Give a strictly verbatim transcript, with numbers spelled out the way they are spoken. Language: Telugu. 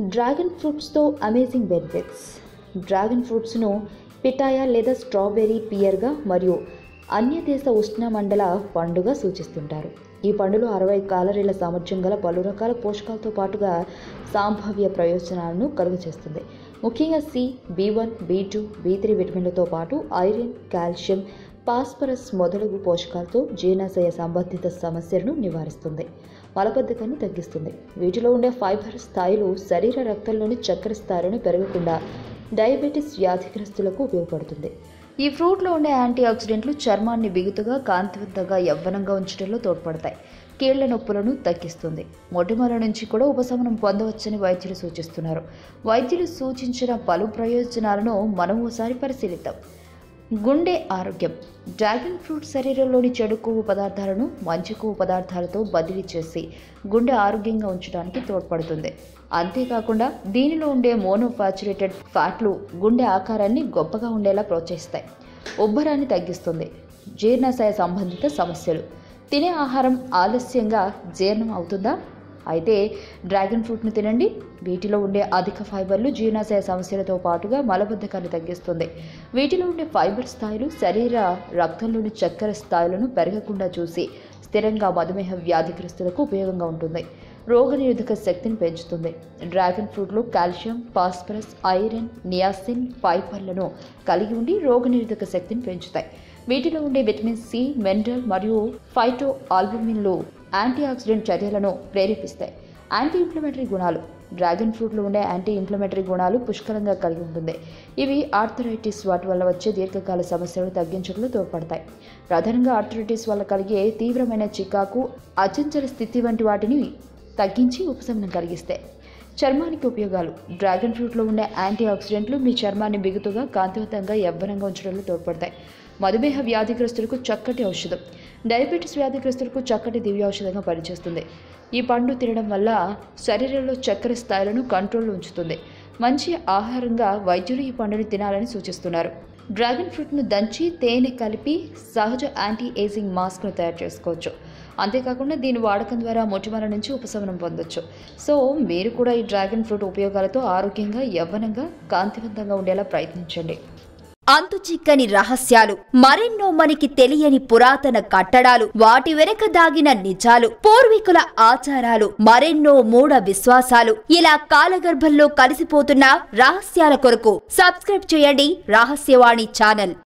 డ్రాగన్ ఫ్రూట్స్తో అమేజింగ్ బెనిఫిట్స్. డ్రాగన్ ఫ్రూట్స్ను పిటాయా లేదా స్ట్రాబెర్రీ పియర్గా మరియు అన్య దేశ ఉష్ణమండల పండుగ సూచిస్తుంటారు. ఈ పండులో అరవై క్యాలరీల సామర్థ్యం గల పలు రకాల పోషకాలతో పాటుగా సంభావ్య ప్రయోజనాలను కలుగజేస్తుంది. ముఖ్యంగా C, B one, B two, B three విటమిన్లతో పాటు ఐరన్, కాల్షియం, ఫాస్ఫరస్ మొదలగు పోషకాలతో జీర్ణాశయ సంబంధిత సమస్యలను నివారిస్తుంది, మలబద్ధకాన్ని తగ్గిస్తుంది. వీటిలో ఉండే ఫైబర్ స్థాయిలు శరీర రక్తంలోని చక్కెర స్థాయిలను పెరగకుండా డయాబెటీస్ వ్యాధిగ్రస్తులకు ఉపయోగపడుతుంది. ఈ ఫ్రూట్లో ఉండే యాంటీ ఆక్సిడెంట్లు చర్మాన్ని బిగుతుగా, కాంతివంతంగా, యవ్వనంగా ఉంచడంలో తోడ్పడతాయి. కీళ్ల నొప్పులను తగ్గిస్తుంది. మొటిమల నుంచి కూడా ఉపశమనం పొందవచ్చని వైద్యులు సూచిస్తున్నారు. వైద్యులు సూచించిన పలు ప్రయోజనాలను మనం ఓసారి పరిశీలిద్దాం. గుండె ఆరోగ్యం. డ్రాగన్ ఫ్రూట్ శరీరంలోని చెడు కొవ్వు పదార్థాలను మంచి కొవ్వు పదార్థాలతో బదిలీ చేసి గుండె ఆరోగ్యంగా ఉంచడానికి తోడ్పడుతుంది. అంతేకాకుండా దీనిలో ఉండే మోనోఫాచురేటెడ్ ఫ్యాట్లు గుండె ఆకారాన్ని గొప్పగా ఉండేలా ప్రోత్సహిస్తాయి. ఉబ్బరాన్ని తగ్గిస్తుంది. జీర్ణాశయ సంబంధిత సమస్యలు. తినే ఆహారం ఆలస్యంగా జీర్ణం అవుతుందా? అయితే డ్రాగన్ ఫ్రూట్ను తినండి. వీటిలో ఉండే అధిక ఫైబర్లు జీర్ణాశయ సమస్యలతో పాటుగా మలబద్ధకాన్ని తగ్గిస్తుంది. వీటిలో ఉండే ఫైబర్ స్థాయిలు శరీర రక్తంలోని చక్కెర స్థాయిలను పెరగకుండా చూసి స్థిరంగా మధుమేహ వ్యాధిగ్రస్తులకు ఉపయోగంగా ఉంటుంది. రోగనిరోధక శక్తిని పెంచుతుంది. డ్రాగన్ ఫ్రూట్లో కాల్షియం, ఫాస్ఫరస్, ఐరన్, నియాసిన్, ఫైబర్లను కలిగి ఉండి రోగనిరోధక శక్తిని పెంచుతాయి. వీటిలో ఉండే విటమిన్ సి, మినరల్ మరియు ఫైటో ఆల్బుమిన్లు యాంటీ ఆక్సిడెంట్ చర్యలను ప్రేరేపిస్తాయి. యాంటీ ఇన్ఫ్లమేటరీ గుణాలు. డ్రాగన్ ఫ్రూట్లో ఉండే యాంటీ ఇన్ఫ్లమేటరీ గుణాలు పుష్కలంగా కలిగి ఉంటుంది. ఇవి ఆర్థరైటిస్ వాటి వల్ల వచ్చే దీర్ఘకాల సమస్యలను తగ్గించడంలో తోడ్పడతాయి. ప్రధానంగా ఆర్థరైటిస్ వల్ల కలిగే తీవ్రమైన చికాకు, అచంచల స్థితి వంటి వాటిని తగ్గించి ఉపశమనం కలిగిస్తాయి. చర్మానికి ఉపయోగాలు. డ్రాగన్ ఫ్రూట్లో ఉండే యాంటీ ఆక్సిడెంట్లు మీ చర్మాన్ని బిగుతుగా, కాంతివంతంగా, యవ్వనంగా ఉంచడంలో తోడ్పడతాయి. మధుమేహ వ్యాధిగ్రస్తులకు చక్కటి ఔషధం. డయాబెటీస్ వ్యాధిగ్రస్తులకు చక్కటి దివ్య ఔషధంగా పనిచేస్తుంది. ఈ పండు తినడం వల్ల శరీరంలో చక్కెర స్థాయిలను కంట్రోల్లో ఉంచుతుంది. మంచి ఆహారంగా వైద్యులు ఈ పండుని తినాలని సూచిస్తున్నారు. డ్రాగన్ ఫ్రూట్ను దంచి తేనె కలిపి సహజ యాంటీ ఏజింగ్ మాస్క్ను తయారు చేసుకోవచ్చు. అంతేకాకుండా దీని వాడకం ద్వారా మొటిమల నుంచి ఉపశమనం పొందొచ్చు. సో మీరు కూడా ఈ డ్రాగన్ ఫ్రూట్ ఉపయోగాలతో ఆరోగ్యంగా, యవ్వనంగా, కాంతివంతంగా ఉండేలా ప్రయత్నించండి. అంతు చిక్కని రహస్యాలు, మరెన్నో మనకి తెలియని పురాతన కట్టడాలు, వాటి వెనక దాగిన నిజాలు, పూర్వీకుల ఆచారాలు, మరెన్నో మూఢ విశ్వాసాలు, ఇలా కాలగర్భంలో కలిసిపోతున్న రహస్యాల కొరకు సబ్స్క్రైబ్ చేయండి రహస్యవాణి ఛానల్.